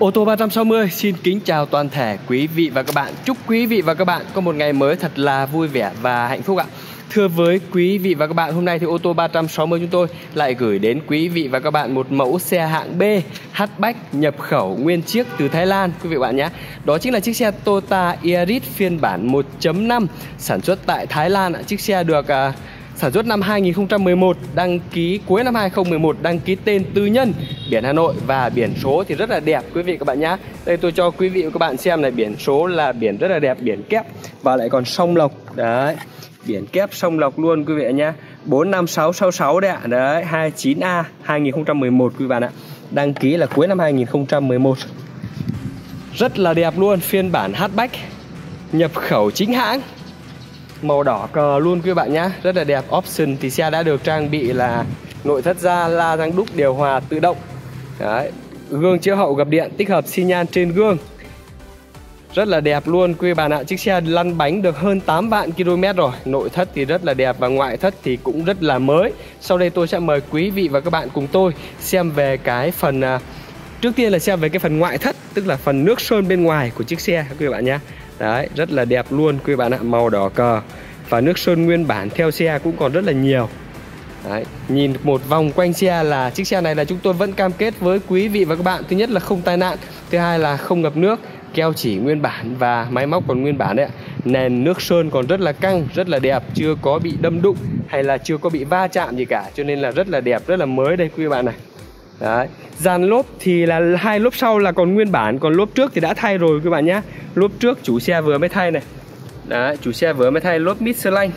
Ô tô 360 xin kính chào toàn thể quý vị và các bạn. Chúc quý vị và các bạn có một ngày mới thật là vui vẻ và hạnh phúc ạ. Thưa với quý vị và các bạn, hôm nay thì ô tô 360 chúng tôi lại gửi đến quý vị và các bạn một mẫu xe hạng B hatchback nhập khẩu nguyên chiếc từ Thái Lan quý vị và bạn nhé. Đó chính là chiếc xe Toyota Yaris phiên bản 1.5 sản xuất tại Thái Lan. Chiếc xe được sản xuất năm 2011, đăng ký cuối năm 2011, đăng ký tên tư nhân, biển Hà Nội và biển số thì rất là đẹp quý vị các bạn nhé. Đây tôi cho quý vị và các bạn xem này, biển số là biển rất là đẹp, biển kép và lại còn song lộc. Đấy, biển kép song lộc luôn quý vị nhé. 45666 đấy ạ. Đấy, 29A 2011 quý bạn ạ. Đăng ký là cuối năm 2011. Rất là đẹp luôn, phiên bản hatchback nhập khẩu chính hãng. Màu đỏ cờ luôn quý bạn nhé, rất là đẹp. Option thì xe đã được trang bị là nội thất da, la răng đúc điều hòa tự động. Đấy, gương chiếu hậu gập điện, tích hợp xi nhan trên gương. Rất là đẹp luôn quý bạn ạ. Chiếc xe lăn bánh được hơn 8 vạn km rồi. Nội thất thì rất là đẹp và ngoại thất thì cũng rất là mới. Sau đây tôi sẽ mời quý vị và các bạn cùng tôi xem về cái phần trước tiên là xem về cái phần ngoại thất, tức là phần nước sơn bên ngoài của chiếc xe quý bạn nhé. Đấy, rất là đẹp luôn quý bạn ạ, màu đỏ cờ. Và nước sơn nguyên bản theo xe cũng còn rất là nhiều. Đấy, nhìn một vòng quanh xe là chiếc xe này là chúng tôi vẫn cam kết với quý vị và các bạn. Thứ nhất là không tai nạn, thứ hai là không ngập nước, keo chỉ nguyên bản và máy móc còn nguyên bản đấy ạ. Nền nước sơn còn rất là căng, rất là đẹp, chưa có bị đâm đụng hay là chưa có bị va chạm gì cả, cho nên là rất là đẹp, rất là mới đây quý bạn này. Đấy, dàn lốp thì là hai lốp sau là còn nguyên bản, còn lốp trước thì đã thay rồi các bạn nhé. Lốp trước chủ xe vừa mới thay này. Đấy, chủ xe vừa mới thay lốp Michelin.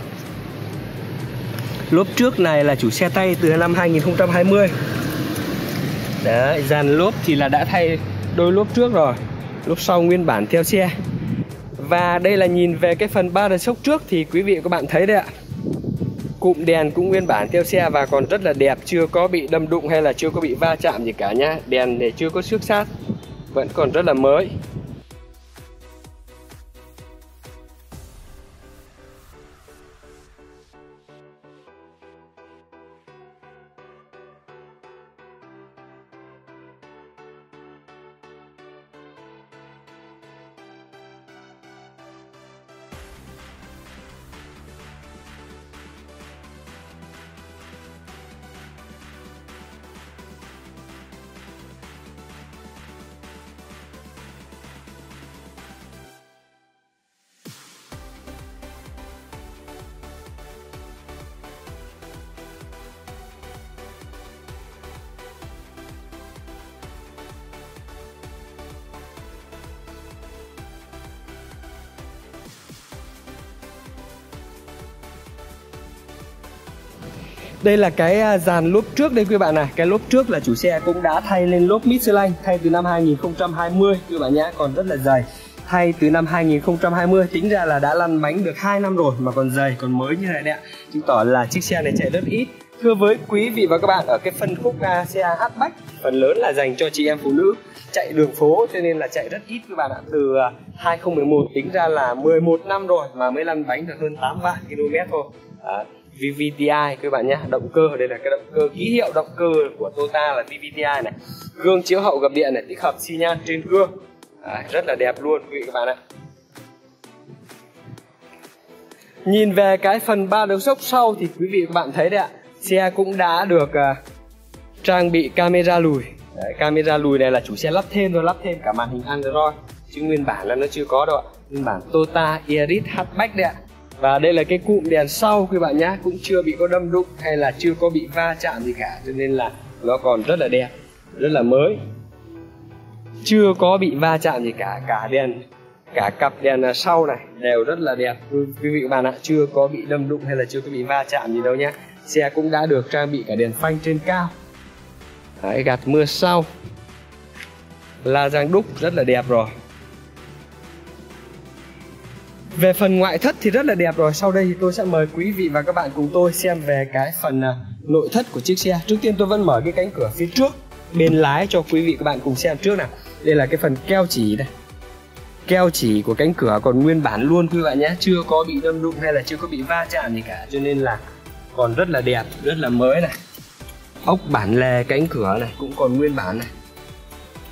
Lốp trước này là chủ xe thay từ năm 2020. Đấy, dàn lốp thì là đã thay đôi lốp trước rồi. Lốp sau nguyên bản theo xe. Và đây là nhìn về cái phần ba đợt sốc trước thì quý vị và các bạn thấy đấy ạ. Cụm đèn cũng nguyên bản theo xe và còn rất là đẹp, chưa có bị đâm đụng hay là chưa có bị va chạm gì cả nhá. Đèn này chưa có xước sát, vẫn còn rất là mới. Đây là cái dàn lốp trước đây quý bạn này. Cái lốp trước là chủ xe cũng đã thay lên lốp Michelin, thay từ năm 2020 quý bạn nhé, còn rất là dày. Thay từ năm 2020, tính ra là đã lăn bánh được 2 năm rồi mà còn dày, còn mới như này đấy ạ. Chứng tỏ là chiếc xe này chạy rất ít. Thưa với quý vị và các bạn, ở cái phân khúc xe hatchback phần lớn là dành cho chị em phụ nữ chạy đường phố, cho nên là chạy rất ít các bạn ạ. Từ 2011 tính ra là 11 năm rồi mà mới lăn bánh được hơn 8 vạn km thôi. VVTi các bạn nhé, động cơ đây là cái động cơ, ký hiệu động cơ của Toyota là VVTi này. Gương chiếu hậu gập điện này, tích hợp xi nhan trên gương. Rất là đẹp luôn quý vị các bạn ạ. Nhìn về cái phần ba đợt sốc sau thì quý vị các bạn thấy đấy ạ, xe cũng đã được trang bị camera lùi. Đấy, camera lùi này là chủ xe lắp thêm rồi, lắp thêm cả màn hình Android, chứ nguyên bản là nó chưa có đâu ạ. Nguyên bản Toyota Yaris hatchback đấy ạ. Và đây là cái cụm đèn sau quý bạn nhé, cũng chưa bị có đâm đụng hay là chưa có bị va chạm gì cả, cho nên là nó còn rất là đẹp, rất là mới, chưa có bị va chạm gì cả. Cả đèn, cả cặp đèn sau này đều rất là đẹp quý vị các bạn ạ, chưa có bị đâm đụng hay là chưa có bị va chạm gì đâu nhé. Xe cũng đã được trang bị cả đèn phanh trên cao. Đấy, gạt mưa sau, la răng đúc rất là đẹp rồi. Về phần ngoại thất thì rất là đẹp rồi. Sau đây thì tôi sẽ mời quý vị và các bạn cùng tôi xem về cái phần nội thất của chiếc xe. Trước tiên tôi vẫn mở cái cánh cửa phía trước bên lái cho quý vị các bạn cùng xem trước nào. Đây là cái phần keo chỉ này. Keo chỉ của cánh cửa còn nguyên bản luôn quý bạn nhé, chưa có bị đâm đụng hay là chưa có bị va chạm gì cả, cho nên là còn rất là đẹp, rất là mới này. Ốc bản lề cánh cửa này cũng còn nguyên bản này.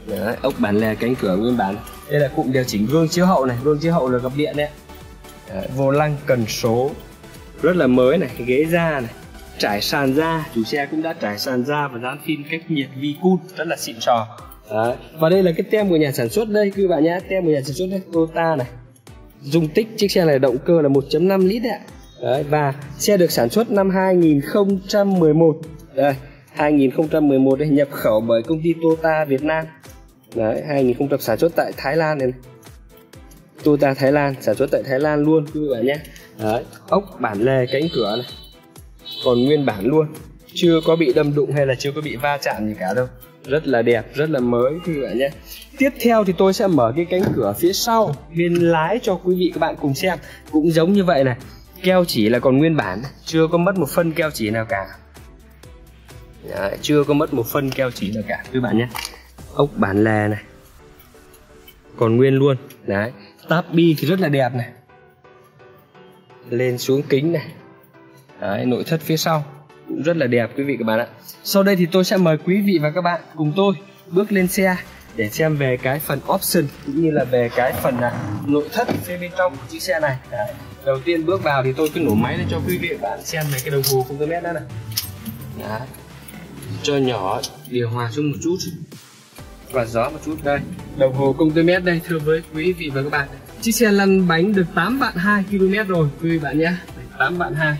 Đấy, ốc bản lề cánh cửa nguyên bản. Đây là cụm điều chỉnh gương chiếu hậu này, gương chiếu hậu là gập điện đấy. Đấy, vô lăng cần số rất là mới này, ghế da này, trải sàn da, chủ xe cũng đã trải sàn da và dán phim cách nhiệt vi cool rất là xịn sò. Đấy. Và đây là cái tem của nhà sản xuất đây quý bạn nhé, tem của nhà sản xuất đây, Toyota này. Dung tích chiếc xe này động cơ là 1.5 lít ạ. Đấy, và xe được sản xuất năm 2011. Đây, 2011 đây, nhập khẩu bởi công ty Toyota Việt Nam. Đấy, 2000 sản xuất tại Thái Lan này. Toyota Thái Lan, sản xuất tại Thái Lan luôn quý bạn nhé. Đấy, ốc bản lề cánh cửa này còn nguyên bản luôn, chưa có bị đâm đụng hay là chưa có bị va chạm gì cả đâu. Rất là đẹp, rất là mới quý bạn nhé. Tiếp theo thì tôi sẽ mở cái cánh cửa phía sau bên lái cho quý vị các bạn cùng xem. Cũng giống như vậy này, keo chỉ là còn nguyên bản, chưa có mất một phân keo chỉ nào cả. Đấy, chưa có mất một phân keo chỉ nào cả quý bạn nhé. Ốc bản lề này còn nguyên luôn. Đấy, táp bi thì rất là đẹp này, lên xuống kính này. Đấy, nội thất phía sau cũng rất là đẹp quý vị các bạn ạ. Sau đây thì tôi sẽ mời quý vị và các bạn cùng tôi bước lên xe để xem về cái phần option cũng như là về cái phần nội thất phía bên trong của chiếc xe này. Đấy, đầu tiên bước vào thì tôi cứ nổ máy lên cho quý vị và các bạn xem về cái đồng hồ công tơ mét đó này. Đấy, cho nhỏ điều hòa xuống một chút và gió một chút. Đây, đồng hồ công tơ mét đây thưa với quý vị và các bạn. Chiếc xe lăn bánh được 8 vạn 2 km rồi quý vị bạn nhé, 8 vạn 2.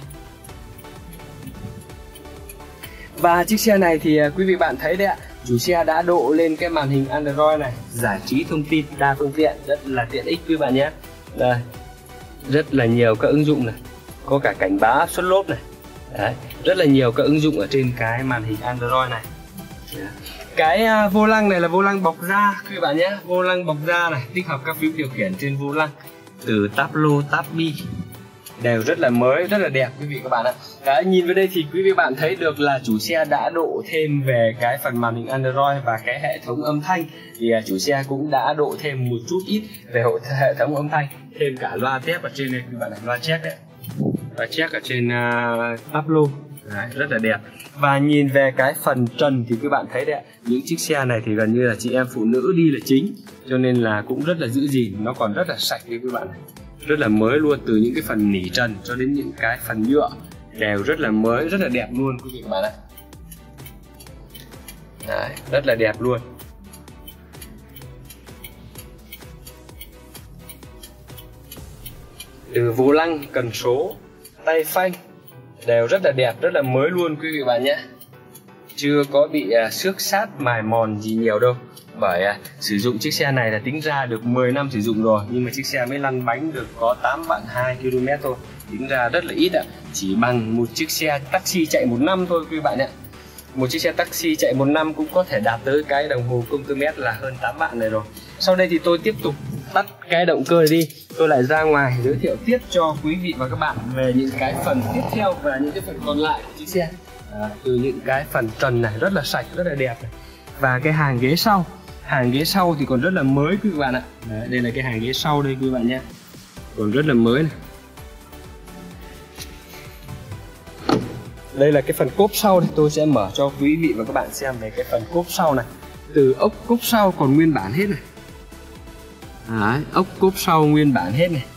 Và chiếc xe này thì quý vị bạn thấy đấy ạ, chủ xe đã độ lên cái màn hình Android này, giải trí thông tin đa phương tiện, rất là tiện ích quý bạn nhé. Đây, rất là nhiều các ứng dụng này, có cả cảnh báo áp suất lốp này. Đấy, rất là nhiều các ứng dụng ở trên cái màn hình Android này. Đấy. Cái vô lăng này là vô lăng bọc da quý bạn nhé, vô lăng bọc da này, tích hợp các phím điều khiển trên vô lăng từ táp lô, táp bi đều rất là mới, rất là đẹp quý vị các bạn ạ. Đấy, nhìn vào đây thì quý vị bạn thấy được là chủ xe đã độ thêm về cái phần màn hình Android và cái hệ thống âm thanh thì chủ xe cũng đã độ thêm một chút ít về hệ thống âm thanh, thêm cả loa thép ở trên này quý bạn này, loa check đấy, loa check ở trên táp lô. Đấy, rất là đẹp. Và nhìn về cái phần trần thì các bạn thấy đấy, những chiếc xe này thì gần như là chị em phụ nữ đi là chính, cho nên là cũng rất là giữ gìn, nó còn rất là sạch đấy các bạn này. Rất là mới luôn, từ những cái phần nỉ trần cho đến những cái phần nhựa đều rất là mới, rất là đẹp luôn quý vị các bạn ạ. Đấy, rất là đẹp luôn. Từ vô lăng, cần số, tay phanh đều rất là đẹp, rất là mới luôn quý vị bạn nhé. Chưa có bị xước sát mài mòn gì nhiều đâu. Bởi sử dụng chiếc xe này là tính ra được 10 năm sử dụng rồi, nhưng mà chiếc xe mới lăn bánh được có 8 vạn 2 km thôi. Tính ra rất là ít ạ, chỉ bằng một chiếc xe taxi chạy 1 năm thôi quý bạn ạ. Một chiếc xe taxi chạy 1 năm cũng có thể đạt tới cái đồng hồ công tơ mét là hơn 8 vạn này rồi. Sau đây thì tôi tiếp tục tắt cái động cơ này đi, tôi lại ra ngoài giới thiệu tiếp cho quý vị và các bạn về những cái phần tiếp theo và những cái phần còn lại của chiếc xe. Từ những cái phần trần này rất là sạch, rất là đẹp này. Và cái hàng ghế sau, hàng ghế sau thì còn rất là mới quý bạn ạ. Đấy, đây là cái hàng ghế sau đây quý bạn nhé, còn rất là mới này. Đây là cái phần cốp sau đây, tôi sẽ mở cho quý vị và các bạn xem về cái phần cốp sau này. Từ ốc cốp sau còn nguyên bản hết này. Đấy, ốc cốp sau nguyên bản hết này,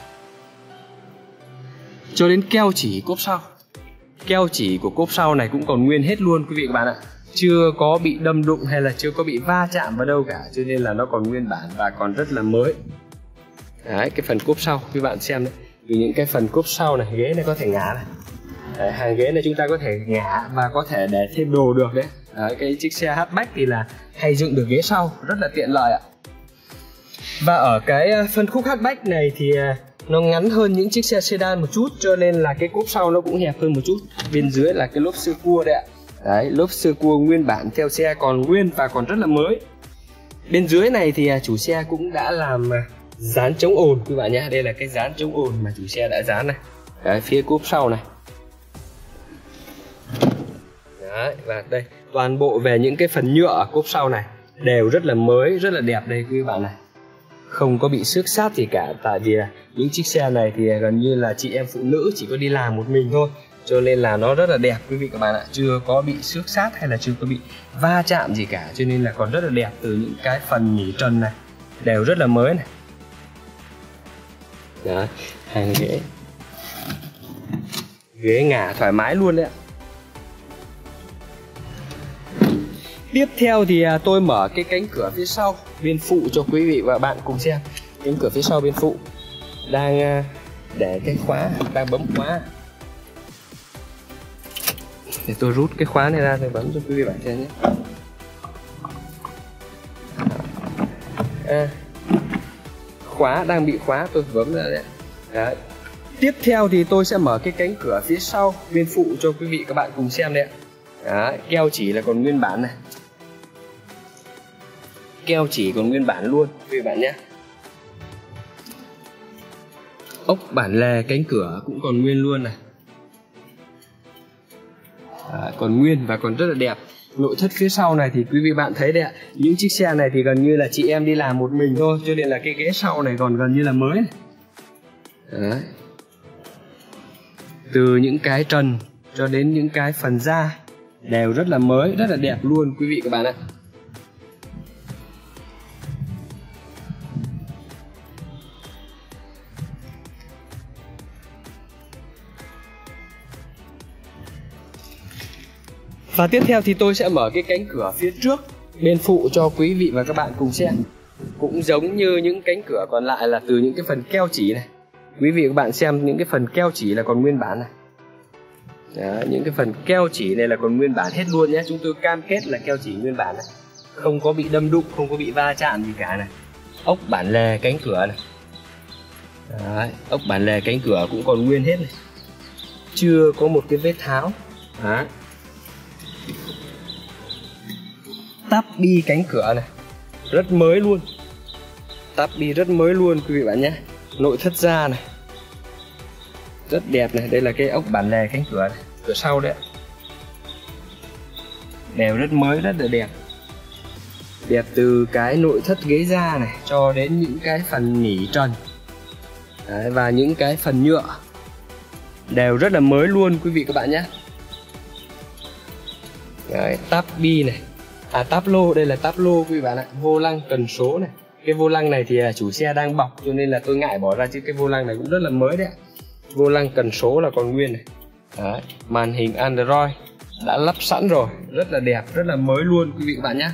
cho đến keo chỉ cốp sau. Keo chỉ của cốp sau này cũng còn nguyên hết luôn quý vị các bạn ạ, chưa có bị đâm đụng hay là chưa có bị va chạm vào đâu cả, cho nên là nó còn nguyên bản và còn rất là mới. Đấy, cái phần cốp sau quý bạn xem đấy, từ những cái phần cốp sau này, ghế này có thể ngả này. Đấy, hàng ghế này chúng ta có thể ngả và có thể để thêm đồ được đấy. Đấy, cái chiếc xe hatchback thì là hay dựng được ghế sau, rất là tiện lợi ạ. Và ở cái phân khúc hatchback này thì nó ngắn hơn những chiếc xe sedan một chút, cho nên là cái cốp sau nó cũng hẹp hơn một chút. Bên dưới là cái lốp sơ cua đấy ạ. Đấy, lốp sơ cua nguyên bản theo xe còn nguyên và còn rất là mới. Bên dưới này thì chủ xe cũng đã làm dán chống ồn quý bạn nhé. Đây là cái dán chống ồn mà chủ xe đã dán này. Đấy, phía cốp sau này. Đấy, và đây toàn bộ về những cái phần nhựa ở cốp sau này đều rất là mới, rất là đẹp đây quý bạn này. không có bị xước xát gì cả. Tại vì những chiếc xe này thì gần như là chị em phụ nữ chỉ có đi làm một mình thôi, cho nên là nó rất là đẹp quý vị các bạn ạ. Chưa có bị xước xát hay là chưa có bị va chạm gì cả, cho nên là còn rất là đẹp. Từ những cái phần nỉ trần này đều rất là mới này. Đó, hàng ghế ngả thoải mái luôn đấy ạ. Tiếp theo thì tôi mở cái cánh cửa phía sau bên phụ cho quý vị và bạn cùng xem. Cánh cửa phía sau bên phụ đang để cái khóa, đang bấm khóa. Để tôi rút cái khóa này ra rồi bấm cho quý vị bạn xem nhé. Khóa đang bị khóa, tôi bấm ra đấy. Đấy. Tiếp theo thì tôi sẽ mở cái cánh cửa phía sau bên phụ cho quý vị các bạn cùng xem đấy ạ. Đấy, keo chỉ là còn nguyên bản này. Keo chỉ còn nguyên bản luôn quý vị bạn nhé. Ốc bản lề cánh cửa cũng còn nguyên luôn này. Còn nguyên và còn rất là đẹp. Nội thất phía sau này thì quý vị bạn thấy đấy ạ. Những chiếc xe này thì gần như là chị em đi làm một mình thôi, cho nên là cái ghế sau này còn gần như là mới này. Đấy. Từ những cái trần cho đến những cái phần da đều rất là mới, rất là đẹp luôn quý vị các bạn ạ. Và tiếp theo thì tôi sẽ mở cái cánh cửa phía trước bên phụ cho quý vị và các bạn cùng xem. Cũng giống như những cánh cửa còn lại là từ những cái phần keo chỉ này. Quý vị và các bạn xem những cái phần keo chỉ là còn nguyên bản này. Đó, những cái phần keo chỉ này là còn nguyên bản hết luôn nhé. Chúng tôi cam kết là keo chỉ nguyên bản này, không có bị đâm đụng, không có bị va chạm gì cả này. Ốc bản lề cánh cửa này. Đấy, ốc bản lề cánh cửa cũng còn nguyên hết này, chưa có một cái vết tháo. Đấy. Tắp bi cánh cửa này rất mới luôn, tắp bi rất mới luôn quý vị bạn nhé. Nội thất da này rất đẹp này. Đây là cái ốc bản lề cánh cửa này, cửa sau đấy, đều rất mới, rất là đẹp. Đẹp từ cái nội thất ghế da này cho đến những cái phần nỉ trần. Đấy, và những cái phần nhựa đều rất là mới luôn quý vị các bạn nhé. Đấy, táp bi này, táp lô, đây là táp lô quý vị bạn ạ. Vô lăng cần số này. Cái vô lăng này thì chủ xe đang bọc cho nên là tôi ngại bỏ ra, chứ cái vô lăng này cũng rất là mới đấy ạ. Vô lăng cần số là còn nguyên này. Đấy, màn hình Android đã lắp sẵn rồi, rất là đẹp, rất là mới luôn quý vị các bạn nhé.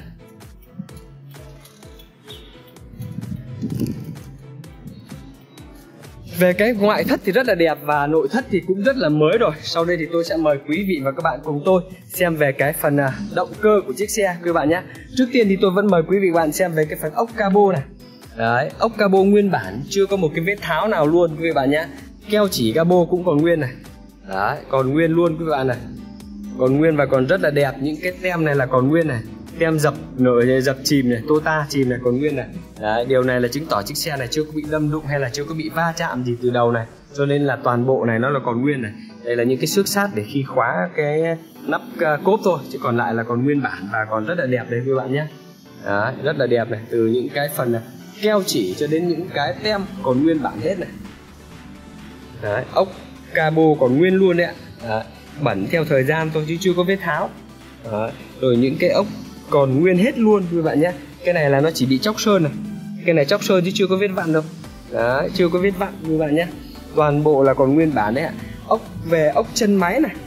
Về cái ngoại thất thì rất là đẹp và nội thất thì cũng rất là mới rồi. Sau đây thì tôi sẽ mời quý vị và các bạn cùng tôi xem về cái phần động cơ của chiếc xe quý vị bạn nhé. Trước tiên thì tôi vẫn mời quý vị và bạn xem về cái phần ốc cabo này. Đấy, ốc cabo nguyên bản, chưa có một cái vết tháo nào luôn quý vị bạn nhé. Keo chỉ cabo cũng còn nguyên này. Đấy, còn nguyên luôn quý vị bạn này. Còn nguyên và còn rất là đẹp. Những cái tem này là còn nguyên này. Tem dập nổi, dập chìm này, Tota chìm này còn nguyên này. Đấy, điều này là chứng tỏ chiếc xe này chưa có bị đâm đụng hay là chưa có bị va chạm gì từ đầu này, cho nên là toàn bộ này nó là còn nguyên này. Đây là những cái xước sát để khi khóa cái nắp cốp thôi, chứ còn lại là còn nguyên bản và còn rất là đẹp đấy các bạn nhé. Đấy, rất là đẹp này, từ những cái phần này, keo chỉ cho đến những cái tem còn nguyên bản hết này. Đấy, ốc cabo còn nguyên luôn đấy ạ. Đấy, bẩn theo thời gian thôi chứ chưa có vết tháo. Đấy, rồi những cái ốc còn nguyên hết luôn quý bạn nhé. Cái này là nó chỉ bị chóc sơn này, cái này chóc sơn chứ chưa có vết vặn đâu. Đấy, chưa có vết vặn quý bạn nhé. Toàn bộ là còn nguyên bản đấy ạ. Về ốc chân máy này,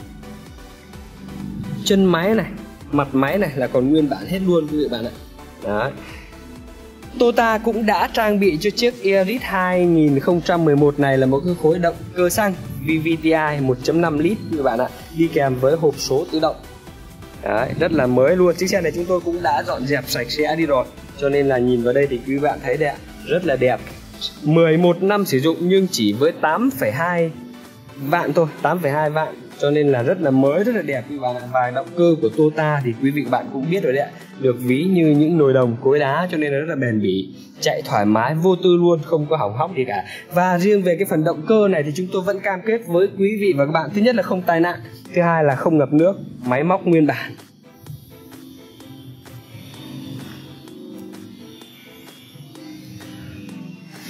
chân máy này, mặt máy này là còn nguyên bản hết luôn quý vị bạn ạ. Đấy. Tota cũng đã trang bị cho chiếc Yaris 2011 này là một cái khối động cơ xăng VVTi 1.5 lít quý vị bạn ạ, đi kèm với hộp số tự động. Đấy, rất là mới luôn. Chiếc xe này chúng tôi cũng đã dọn dẹp sạch sẽ đi rồi, cho nên là nhìn vào đây thì quý bạn thấy đẹp, rất là đẹp. 11 năm sử dụng nhưng chỉ với 8,2 vạn thôi, 8,2 vạn, cho nên là rất là mới, rất là đẹp quý bạn ạ. Và động cơ của Tota thì quý vị bạn cũng biết rồi đấy ạ, được ví như những nồi đồng cối đá, cho nên là rất là bền bỉ, chạy thoải mái vô tư luôn, không có hỏng hóc gì cả. Và riêng về cái phần động cơ này thì chúng tôi vẫn cam kết với quý vị và các bạn, thứ nhất là không tai nạn, thứ hai là không ngập nước, máy móc nguyên bản.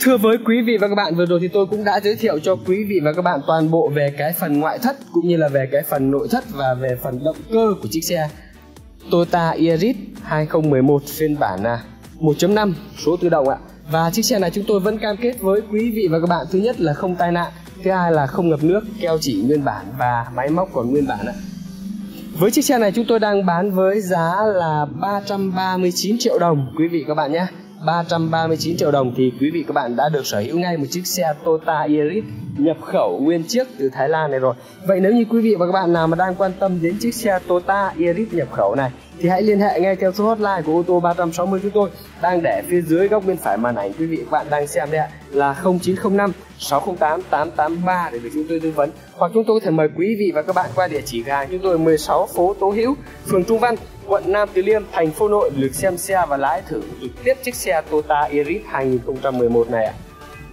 Thưa với quý vị và các bạn, vừa rồi thì tôi cũng đã giới thiệu cho quý vị và các bạn toàn bộ về cái phần ngoại thất cũng như là về cái phần nội thất và về phần động cơ của chiếc xe Toyota Yaris 2011 phiên bản 1.5 số tự động ạ. Và chiếc xe này chúng tôi vẫn cam kết với quý vị và các bạn, thứ nhất là không tai nạn, thứ hai là không ngập nước, keo chỉ nguyên bản và máy móc còn nguyên bản ạ. Với chiếc xe này chúng tôi đang bán với giá là 339 triệu đồng quý vị các bạn nhé. 339 triệu đồng thì quý vị các bạn đã được sở hữu ngay một chiếc xe Toyota Yaris nhập khẩu nguyên chiếc từ Thái Lan này rồi. Vậy nếu như quý vị và các bạn nào mà đang quan tâm đến chiếc xe Toyota Yaris nhập khẩu này thì hãy liên hệ ngay theo số hotline của ô tô 360 chúng tôi đang để phía dưới góc bên phải màn ảnh quý vị và các bạn đang xem đây ạ, là 0905 608 883 để được chúng tôi tư vấn, hoặc chúng tôi có thể mời quý vị và các bạn qua địa chỉ hàng chúng tôi 16 phố Tố Hữu, phường Trung Văn, quận Nam Từ Liêm, thành phố Hà Nội, được xem xe và lái thử trực tiếp chiếc xe Toyota Yaris 2011 này ạ.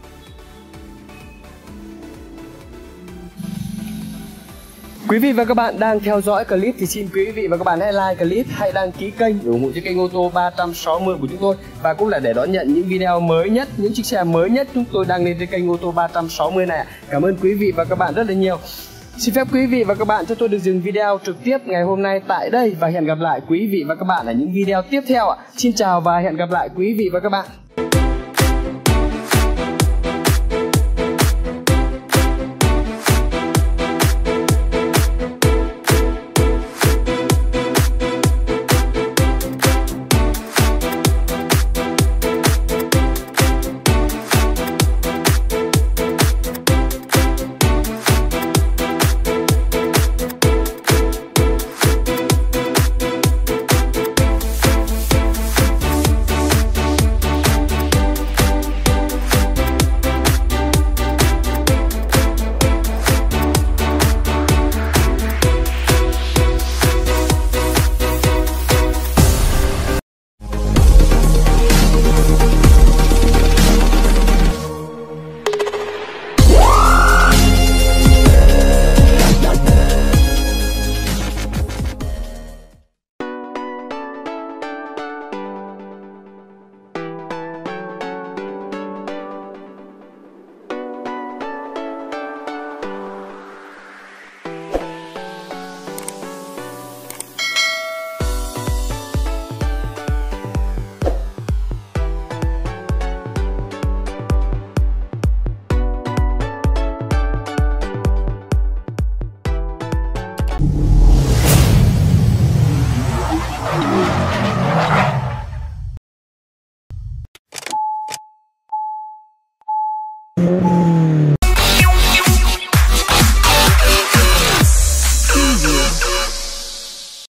Quý vị và các bạn đang theo dõi clip thì xin quý vị và các bạn hãy like clip, hãy đăng ký kênh để ủng hộ cho kênh ô tô 360 của chúng tôi, và cũng là để đón nhận những video mới nhất, những chiếc xe mới nhất chúng tôi đăng lên trên kênh ô tô 360 này. Cảm ơn quý vị và các bạn rất là nhiều. Xin phép quý vị và các bạn cho tôi được dừng video trực tiếp ngày hôm nay tại đây và hẹn gặp lại quý vị và các bạn ở những video tiếp theo ạ. Xin chào và hẹn gặp lại quý vị và các bạn.